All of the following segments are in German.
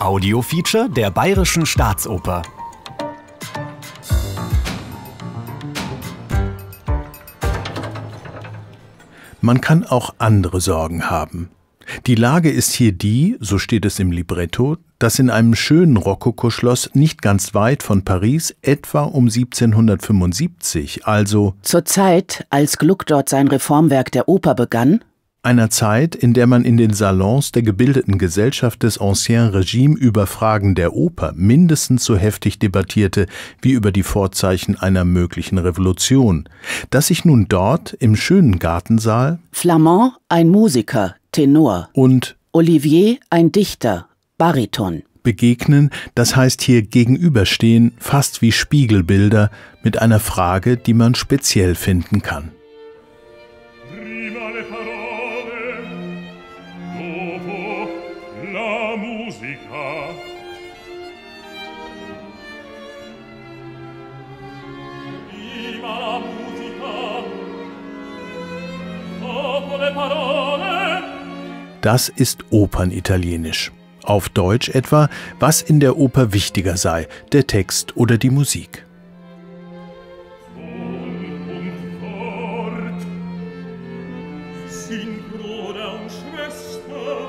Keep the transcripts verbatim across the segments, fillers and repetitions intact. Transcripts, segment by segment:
Audiofeature der Bayerischen Staatsoper. Man kann auch andere Sorgen haben. Die Lage ist hier die, so steht es im Libretto, dass in einem schönen Rokokoschloss nicht ganz weit von Paris, etwa um siebzehnhundertfünfundsiebzig, also zur Zeit, als Gluck dort sein Reformwerk der Oper begann, einer Zeit, in der man in den Salons der gebildeten Gesellschaft des Ancien Regime über Fragen der Oper mindestens so heftig debattierte wie über die Vorzeichen einer möglichen Revolution, dass sich nun dort im schönen Gartensaal Flamand, ein Musiker, Tenor, und Olivier, ein Dichter, Bariton, begegnen, das heißt hier gegenüberstehen, fast wie Spiegelbilder mit einer Frage, die man speziell finden kann. Das ist Opernitalienisch. Auf Deutsch etwa, was in der Oper wichtiger sei, der Text oder die Musik. Sind Bruder und Schwester,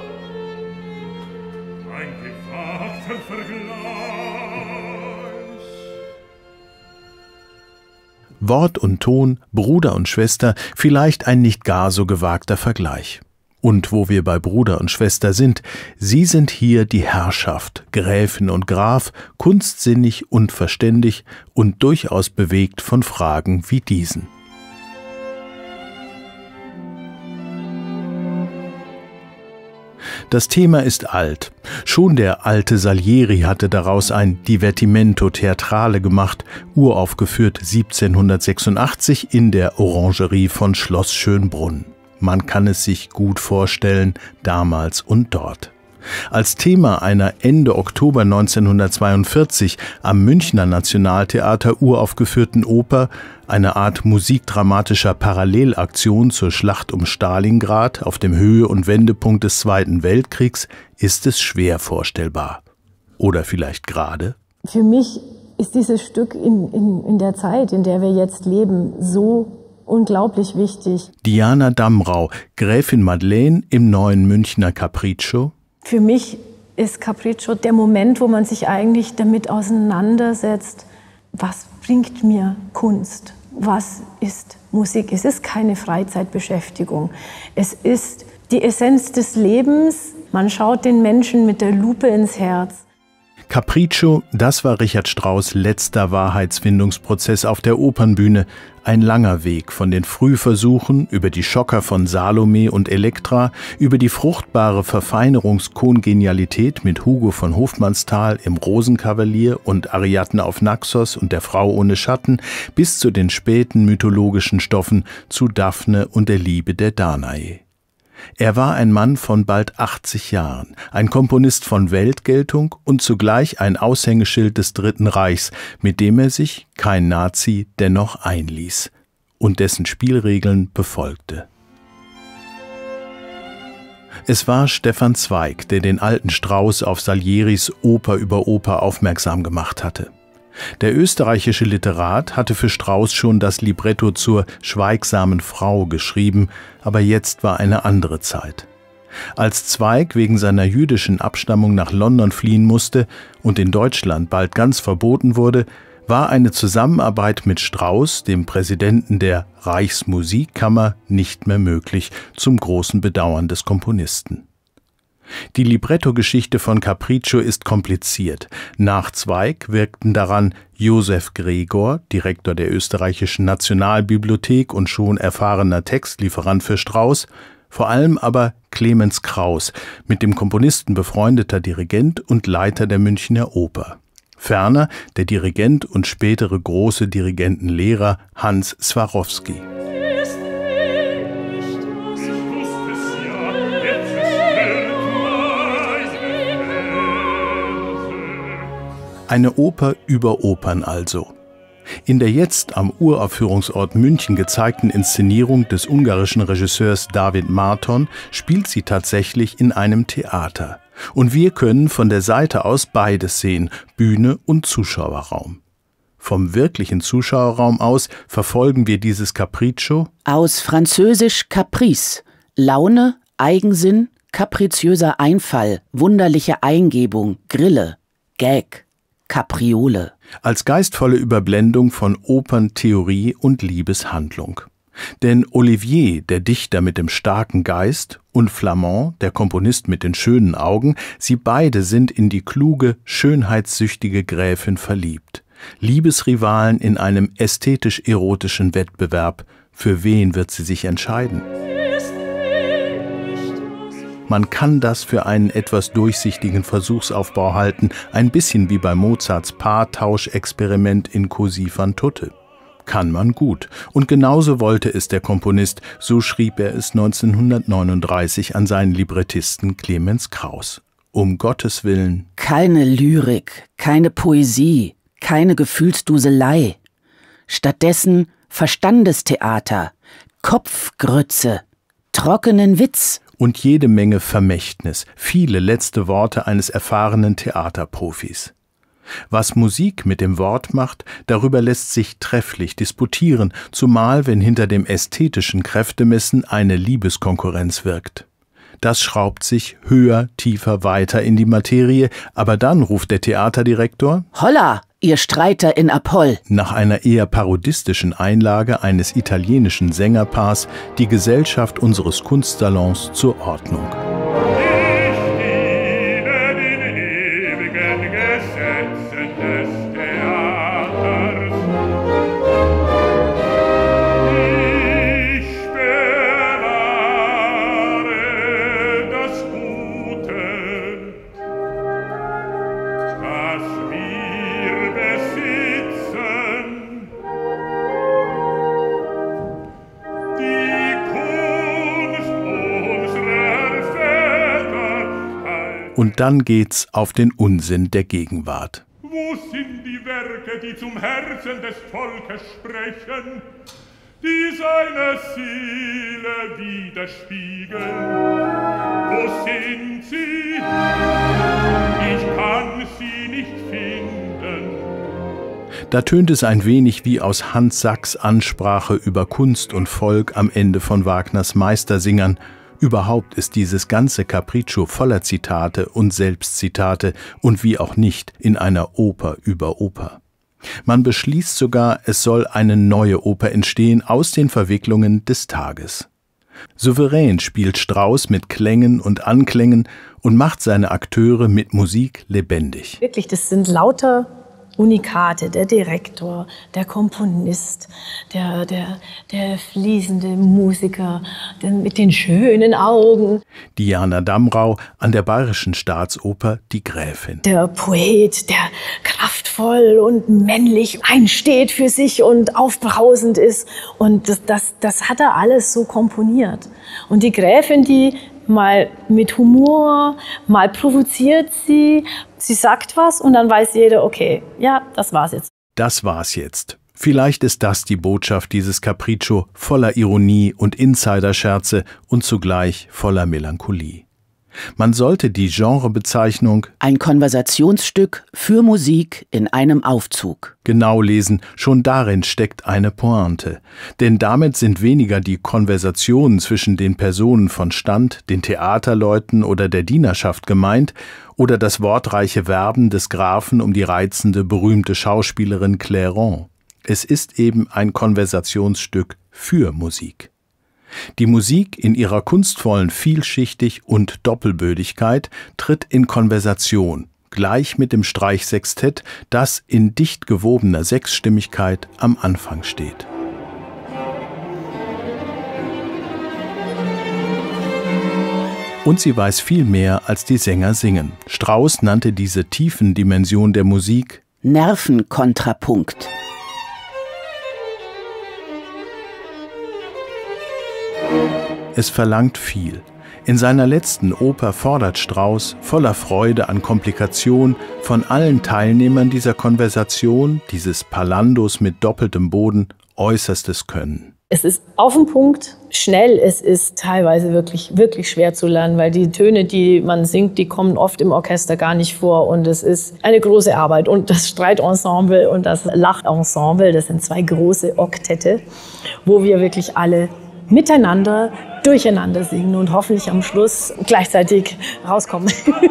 ein gewagter Vergleich. Wort und Ton, Bruder und Schwester, vielleicht ein nicht gar so gewagter Vergleich. Und wo wir bei Bruder und Schwester sind, sie sind hier die Herrschaft, Gräfin und Graf, kunstsinnig und verständig und durchaus bewegt von Fragen wie diesen. Das Thema ist alt. Schon der alte Salieri hatte daraus ein Divertimento Theatrale gemacht, uraufgeführt siebzehnhundertsechsundachtzig in der Orangerie von Schloss Schönbrunn. Man kann es sich gut vorstellen, damals und dort. Als Thema einer Ende Oktober neunzehnhundertzweiundvierzig am Münchner Nationaltheater uraufgeführten Oper, eine Art musikdramatischer Parallelaktion zur Schlacht um Stalingrad auf dem Höhe- und Wendepunkt des Zweiten Weltkriegs, ist es schwer vorstellbar. Oder vielleicht gerade? Für mich ist dieses Stück in, in, in der Zeit, in der wir jetzt leben, so unglaublich wichtig. Diana Damrau, Gräfin Madeleine im neuen Münchner Capriccio. Für mich ist Capriccio der Moment, wo man sich eigentlich damit auseinandersetzt, was bringt mir Kunst? Was ist Musik? Es ist keine Freizeitbeschäftigung. Es ist die Essenz des Lebens. Man schaut den Menschen mit der Lupe ins Herz. Capriccio, das war Richard Strauss' letzter Wahrheitsfindungsprozess auf der Opernbühne. Ein langer Weg von den Frühversuchen über die Schocker von Salome und Elektra, über die fruchtbare Verfeinerungskongenialität mit Hugo von Hofmannsthal im Rosenkavalier und Ariadne auf Naxos und der Frau ohne Schatten, bis zu den späten mythologischen Stoffen zu Daphne und der Liebe der Danae. Er war ein Mann von bald achtzig Jahren, ein Komponist von Weltgeltung und zugleich ein Aushängeschild des Dritten Reichs, mit dem er sich, kein Nazi, dennoch einließ und dessen Spielregeln befolgte. Es war Stefan Zweig, der den alten Strauss auf Salieris Oper über Oper aufmerksam gemacht hatte. Der österreichische Literat hatte für Strauss schon das Libretto zur Schweigsamen Frau geschrieben, aber jetzt war eine andere Zeit. Als Zweig wegen seiner jüdischen Abstammung nach London fliehen musste und in Deutschland bald ganz verboten wurde, war eine Zusammenarbeit mit Strauss, dem Präsidenten der Reichsmusikkammer, nicht mehr möglich, zum großen Bedauern des Komponisten. Die Libretto-Geschichte von Capriccio ist kompliziert. Nach Zweig wirkten daran Josef Gregor, Direktor der österreichischen Nationalbibliothek und schon erfahrener Textlieferant für Strauss, vor allem aber Clemens Krauss, mit dem Komponisten befreundeter Dirigent und Leiter der Münchner Oper. Ferner der Dirigent und spätere große Dirigentenlehrer Hans Swarowski. Eine Oper über Opern also. In der jetzt am Uraufführungsort München gezeigten Inszenierung des ungarischen Regisseurs David Márton spielt sie tatsächlich in einem Theater. Und wir können von der Seite aus beides sehen, Bühne und Zuschauerraum. Vom wirklichen Zuschauerraum aus verfolgen wir dieses Capriccio aus französisch Caprice, Laune, Eigensinn, kapriziöser Einfall, wunderliche Eingebung, Grille, Gag, Kapriole. als geistvolle Überblendung von Operntheorie und Liebeshandlung. Denn Olivier, der Dichter mit dem starken Geist, und Flamand, der Komponist mit den schönen Augen, sie beide sind in die kluge, schönheitssüchtige Gräfin verliebt. Liebesrivalen in einem ästhetisch-erotischen Wettbewerb. Für wen wird sie sich entscheiden? Man kann das für einen etwas durchsichtigen Versuchsaufbau halten, ein bisschen wie bei Mozarts Paartauschexperiment in Così fan tutte. Kann man gut. Und genauso wollte es der Komponist, so schrieb er es neunzehnhundertneununddreißig an seinen Librettisten Clemens Krauss. Um Gottes Willen. Keine Lyrik, keine Poesie, keine Gefühlsduselei. Stattdessen Verstandestheater, Kopfgrütze, trockenen Witz. Und jede Menge Vermächtnis, viele letzte Worte eines erfahrenen Theaterprofis. Was Musik mit dem Wort macht, darüber lässt sich trefflich disputieren, zumal wenn hinter dem ästhetischen Kräftemessen eine Liebeskonkurrenz wirkt. Das schraubt sich höher, tiefer, weiter in die Materie, aber dann ruft der Theaterdirektor: Holla, ihr Streiter in Apoll! Nach einer eher parodistischen Einlage eines italienischen Sängerpaars die Gesellschaft unseres Kunstsalons zur Ordnung. Und dann geht's auf den Unsinn der Gegenwart. Wo sind die Werke, die zum Herzen des Volkes sprechen, die seine Seele widerspiegeln? Wo sind sie? Ich kann sie nicht finden. Da tönt es ein wenig wie aus Hans Sachs Ansprache über Kunst und Volk am Ende von Wagners Meistersingern. Überhaupt ist dieses ganze Capriccio voller Zitate und Selbstzitate und wie auch nicht in einer Oper über Oper. Man beschließt sogar, es soll eine neue Oper entstehen aus den Verwicklungen des Tages. Souverän spielt Strauss mit Klängen und Anklängen und macht seine Akteure mit Musik lebendig. Wirklich, das sind lauter Unikate, der Direktor, der Komponist, der, der, der fließende Musiker, der mit den schönen Augen. Diana Damrau an der Bayerischen Staatsoper Die Gräfin. Der Poet, der kraftvoll und männlich einsteht für sich und aufbrausend ist. Und das, das, das hat er alles so komponiert. Und die Gräfin, die mal mit Humor, mal provoziert sie, sie sagt was und dann weiß jeder, okay, ja, das war's jetzt. Das war's jetzt. Vielleicht ist das die Botschaft dieses Capriccio, voller Ironie und Insiderscherze und zugleich voller Melancholie. Man sollte die Genrebezeichnung ein Konversationsstück für Musik in einem Aufzug genau lesen, schon darin steckt eine Pointe. Denn damit sind weniger die Konversationen zwischen den Personen von Stand, den Theaterleuten oder der Dienerschaft gemeint, oder das wortreiche Werben des Grafen um die reizende, berühmte Schauspielerin Clairon. Es ist eben ein Konversationsstück für Musik. Die Musik in ihrer kunstvollen Vielschichtig- und Doppelbödigkeit tritt in Konversation, gleich mit dem Streichsextett, das in dicht gewobener Sechsstimmigkeit am Anfang steht. Und sie weiß viel mehr, als die Sänger singen. Strauss nannte diese tiefen Dimension der Musik Nervenkontrapunkt. Es verlangt viel. In seiner letzten Oper fordert Strauss, voller Freude an Komplikation, von allen Teilnehmern dieser Konversation, dieses Palandos mit doppeltem Boden, äußerstes Können. Es ist auf den Punkt, schnell, es ist teilweise wirklich, wirklich schwer zu lernen, weil die Töne, die man singt, die kommen oft im Orchester gar nicht vor und es ist eine große Arbeit. Und das Streitensemble und das Lachensemble, das sind zwei große Oktette, wo wir wirklich alle miteinander, durcheinander singen und hoffentlich am Schluss gleichzeitig rauskommen.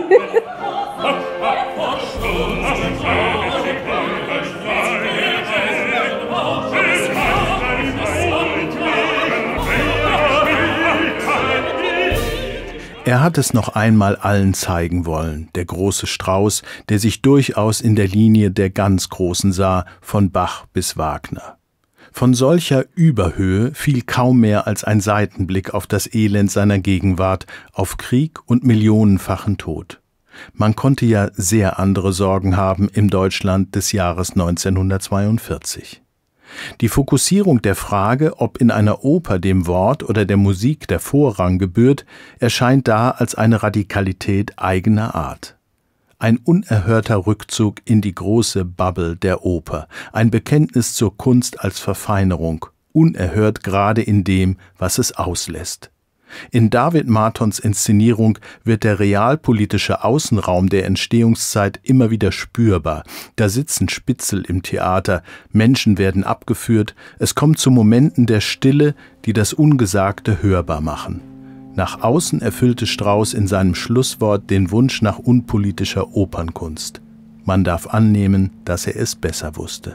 Er hat es noch einmal allen zeigen wollen, der große Strauss, der sich durchaus in der Linie der ganz Großen sah, von Bach bis Wagner. Von solcher Überhöhe fiel kaum mehr als ein Seitenblick auf das Elend seiner Gegenwart, auf Krieg und millionenfachen Tod. Man konnte ja sehr andere Sorgen haben im Deutschland des Jahres neunzehnhundertzweiundvierzig. Die Fokussierung der Frage, ob in einer Oper dem Wort oder der Musik der Vorrang gebührt, erscheint da als eine Radikalität eigener Art. Ein unerhörter Rückzug in die große Bubble der Oper, ein Bekenntnis zur Kunst als Verfeinerung, unerhört gerade in dem, was es auslässt. In David Martons Inszenierung wird der realpolitische Außenraum der Entstehungszeit immer wieder spürbar. Da sitzen Spitzel im Theater, Menschen werden abgeführt, es kommt zu Momenten der Stille, die das Ungesagte hörbar machen. Nach außen erfüllte Strauss in seinem Schlusswort den Wunsch nach unpolitischer Opernkunst. Man darf annehmen, dass er es besser wusste.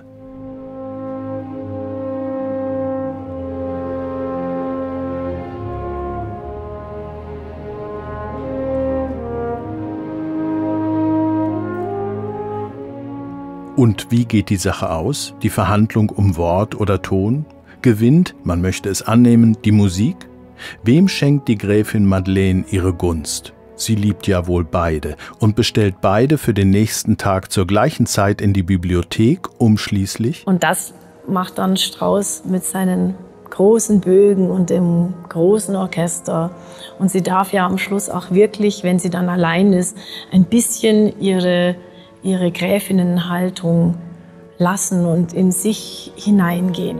Und wie geht die Sache aus? Die Verhandlung um Wort oder Ton? Gewinnt, man möchte es annehmen, die Musik? Wem schenkt die Gräfin Madeleine ihre Gunst? Sie liebt ja wohl beide und bestellt beide für den nächsten Tag zur gleichen Zeit in die Bibliothek, um schließlich... Und das macht dann Strauss mit seinen großen Bögen und dem großen Orchester. Und sie darf ja am Schluss auch wirklich, wenn sie dann allein ist, ein bisschen ihre... ihre Gräfinnenhaltung lassen und in sich hineingehen.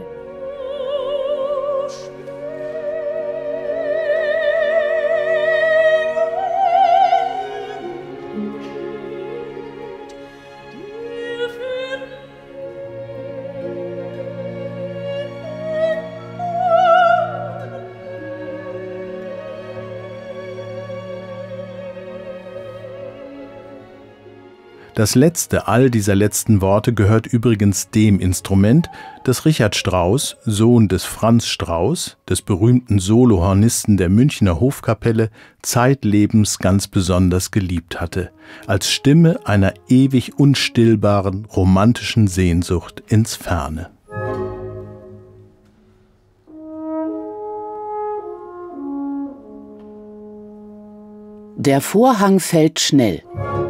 Das letzte all dieser letzten Worte gehört übrigens dem Instrument, das Richard Strauss, Sohn des Franz Strauss, des berühmten Solohornisten der Münchner Hofkapelle, zeitlebens ganz besonders geliebt hatte, als Stimme einer ewig unstillbaren, romantischen Sehnsucht ins Ferne. Der Vorhang fällt schnell.